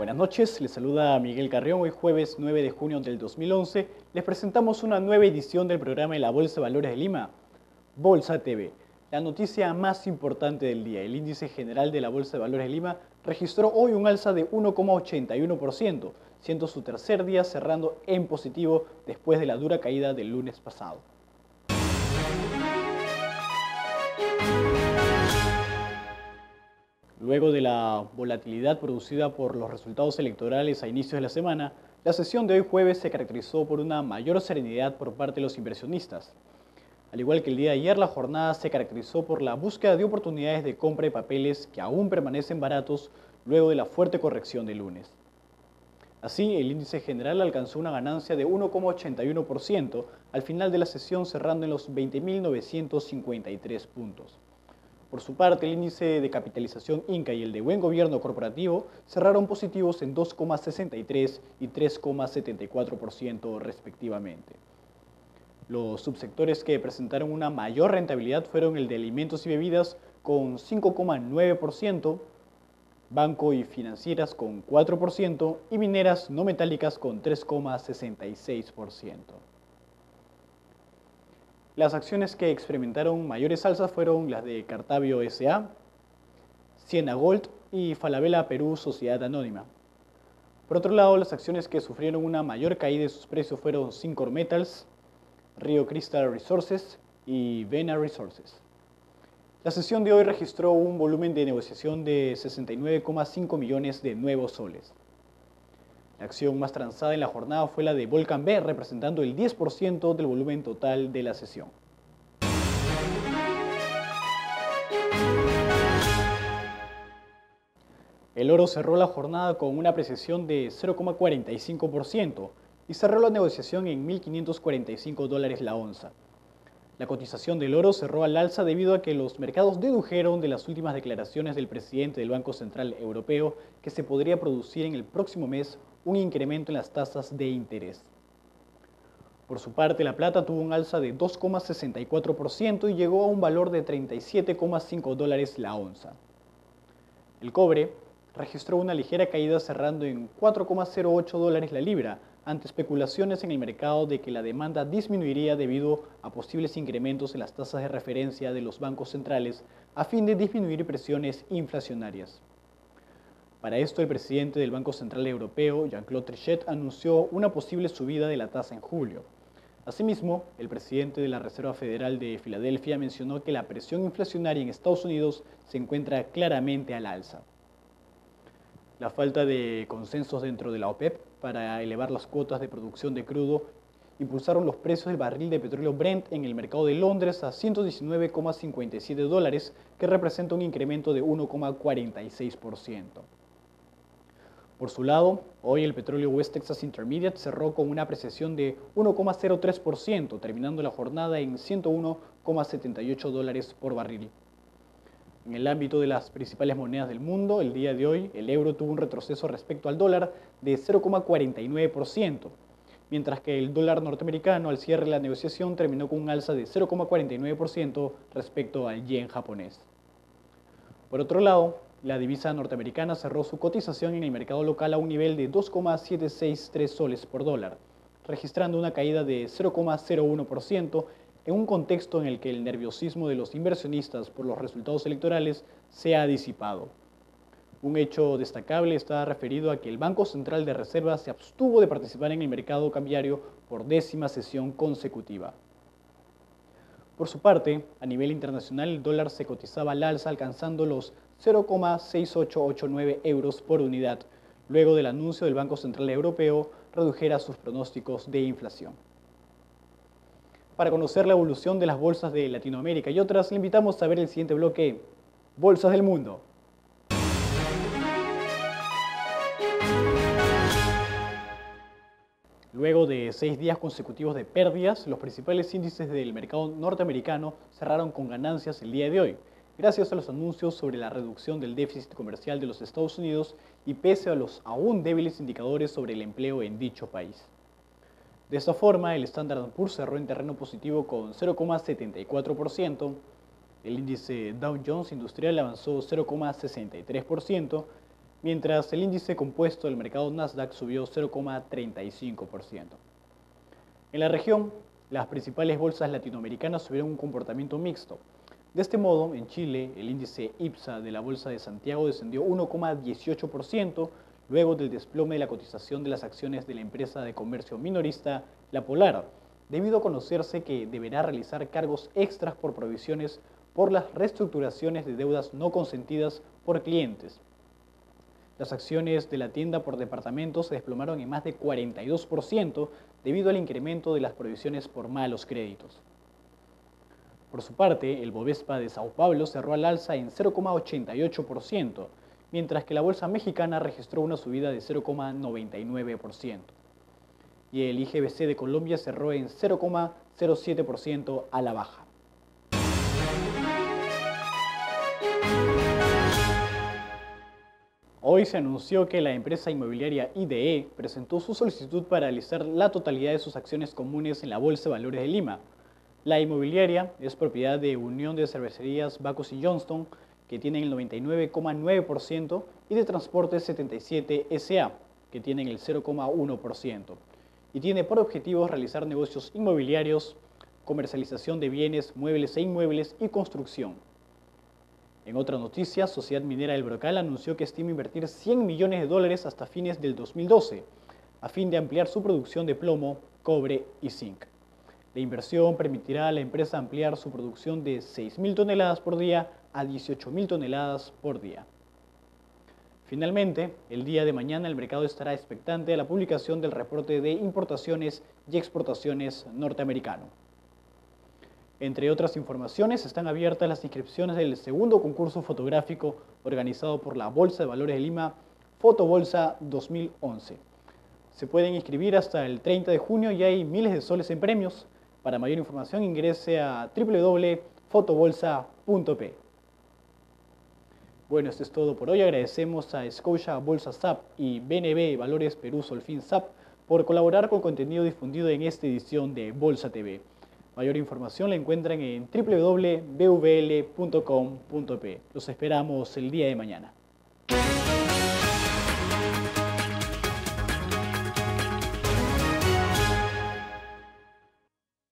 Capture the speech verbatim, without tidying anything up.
Buenas noches, les saluda Miguel Carrión. Hoy jueves nueve de junio del dos mil once les presentamos una nueva edición del programa de la Bolsa de Valores de Lima, Bolsa T V. La noticia más importante del día, el índice general de la Bolsa de Valores de Lima registró hoy un alza de uno coma ochenta y uno por ciento, siendo su tercer día cerrando en positivo después de la dura caída del lunes pasado. Luego de la volatilidad producida por los resultados electorales a inicios de la semana, la sesión de hoy jueves se caracterizó por una mayor serenidad por parte de los inversionistas. Al igual que el día de ayer, la jornada se caracterizó por la búsqueda de oportunidades de compra de papeles que aún permanecen baratos luego de la fuerte corrección del lunes. Así, el índice general alcanzó una ganancia de uno coma ochenta y uno por ciento al final de la sesión, cerrando en los veinte mil novecientos cincuenta y tres puntos. Por su parte, el índice de capitalización Inca y el de buen gobierno corporativo cerraron positivos en dos coma sesenta y tres y tres coma setenta y cuatro por ciento respectivamente. Los subsectores que presentaron una mayor rentabilidad fueron el de alimentos y bebidas con cinco coma nueve por ciento, banco y financieras con cuatro por ciento y mineras no metálicas con tres coma sesenta y seis por ciento. Las acciones que experimentaron mayores alzas fueron las de Cartavio S A, Siena Gold y Falabella Perú Sociedad Anónima. Por otro lado, las acciones que sufrieron una mayor caída de sus precios fueron Syncor Metals, Rio Crystal Resources y Vena Resources. La sesión de hoy registró un volumen de negociación de sesenta y nueve coma cinco millones de nuevos soles. La acción más transada en la jornada fue la de Volcan B, representando el diez por ciento del volumen total de la sesión. El oro cerró la jornada con una apreciación de cero coma cuarenta y cinco por ciento y cerró la negociación en mil quinientos cuarenta y cinco dólares la onza. La cotización del oro cerró al alza debido a que los mercados dedujeron de las últimas declaraciones del presidente del Banco Central Europeo que se podría producir en el próximo mes un incremento en las tasas de interés. Por su parte, la plata tuvo un alza de dos coma sesenta y cuatro por ciento y llegó a un valor de treinta y siete coma cinco dólares la onza. El cobre registró una ligera caída cerrando en cuatro coma cero ocho dólares la libra, ante especulaciones en el mercado de que la demanda disminuiría debido a posibles incrementos en las tasas de referencia de los bancos centrales a fin de disminuir presiones inflacionarias. Para esto, el presidente del Banco Central Europeo, Jean-Claude Trichet, anunció una posible subida de la tasa en julio. Asimismo, el presidente de la Reserva Federal de Filadelfia mencionó que la presión inflacionaria en Estados Unidos se encuentra claramente al alza. La falta de consensos dentro de la OPEP para elevar las cuotas de producción de crudo impulsaron los precios del barril de petróleo Brent en el mercado de Londres a ciento diecinueve coma cincuenta y siete dólares, que representa un incremento de uno coma cuarenta y seis por ciento. Por su lado, hoy el petróleo West Texas Intermediate cerró con una apreciación de uno coma cero tres por ciento, terminando la jornada en ciento uno coma setenta y ocho dólares por barril. En el ámbito de las principales monedas del mundo, el día de hoy el euro tuvo un retroceso respecto al dólar de cero coma cuarenta y nueve por ciento, mientras que el dólar norteamericano al cierre de la negociación terminó con un alza de cero coma cuarenta y nueve por ciento respecto al yen japonés. Por otro lado, la divisa norteamericana cerró su cotización en el mercado local a un nivel de dos coma setecientos sesenta y tres soles por dólar, registrando una caída de cero coma cero uno por ciento en un contexto en el que el nerviosismo de los inversionistas por los resultados electorales se ha disipado. Un hecho destacable está referido a que el Banco Central de Reserva se abstuvo de participar en el mercado cambiario por décima sesión consecutiva. Por su parte, a nivel internacional, el dólar se cotizaba al alza alcanzando los cero coma seis ocho ocho nueve euros por unidad, luego del anuncio del Banco Central Europeo redujera sus pronósticos de inflación. Para conocer la evolución de las bolsas de Latinoamérica y otras, le invitamos a ver el siguiente bloque, Bolsas del Mundo. Luego de seis días consecutivos de pérdidas, los principales índices del mercado norteamericano cerraron con ganancias el día de hoy, gracias a los anuncios sobre la reducción del déficit comercial de los Estados Unidos y pese a los aún débiles indicadores sobre el empleo en dicho país. De esta forma, el Standard and Poor's cerró en terreno positivo con cero coma setenta y cuatro por ciento, el índice Dow Jones Industrial avanzó cero coma sesenta y tres por ciento, mientras el índice compuesto del mercado Nasdaq subió cero coma treinta y cinco por ciento. En la región, las principales bolsas latinoamericanas tuvieron un comportamiento mixto. De este modo, en Chile, el índice IPSA de la Bolsa de Santiago descendió uno coma dieciocho por ciento luego del desplome de la cotización de las acciones de la empresa de comercio minorista La Polar, debido a conocerse que deberá realizar cargos extras por provisiones por las reestructuraciones de deudas no consentidas por clientes. Las acciones de la tienda por departamentos se desplomaron en más de cuarenta y dos por ciento debido al incremento de las provisiones por malos créditos. Por su parte, el Bovespa de Sao Paulo cerró al alza en cero coma ochenta y ocho por ciento, mientras que la bolsa mexicana registró una subida de cero coma noventa y nueve por ciento. Y el I G B C de Colombia cerró en cero coma cero siete por ciento a la baja. Hoy se anunció que la empresa inmobiliaria I D E presentó su solicitud para realizar la totalidad de sus acciones comunes en la Bolsa de Valores de Lima. La inmobiliaria es propiedad de Unión de Cervecerías Bacos y Johnston, que tienen el noventa y nueve coma nueve por ciento, y de Transportes setenta y siete S A, que tienen el cero coma uno por ciento. Y tiene por objetivo realizar negocios inmobiliarios, comercialización de bienes, muebles e inmuebles y construcción. En otra noticia, Sociedad Minera del Brocal anunció que estima invertir cien millones de dólares hasta fines del dos mil doce, a fin de ampliar su producción de plomo, cobre y zinc. La inversión permitirá a la empresa ampliar su producción de seis mil toneladas por día a dieciocho mil toneladas por día. Finalmente, el día de mañana el mercado estará expectante a la publicación del reporte de importaciones y exportaciones norteamericano. Entre otras informaciones, están abiertas las inscripciones del segundo concurso fotográfico organizado por la Bolsa de Valores de Lima, Fotobolsa dos mil once. Se pueden inscribir hasta el treinta de junio y hay miles de soles en premios. Para mayor información ingrese a w w w punto fotobolsa punto p. Bueno, esto es todo por hoy. Agradecemos a Scotia Bolsa S A P y B N B Valores Perú Solfin S A P por colaborar con el contenido difundido en esta edición de Bolsa T V. Mayor información la encuentran en w w w punto b v l punto com punto p. Los esperamos el día de mañana.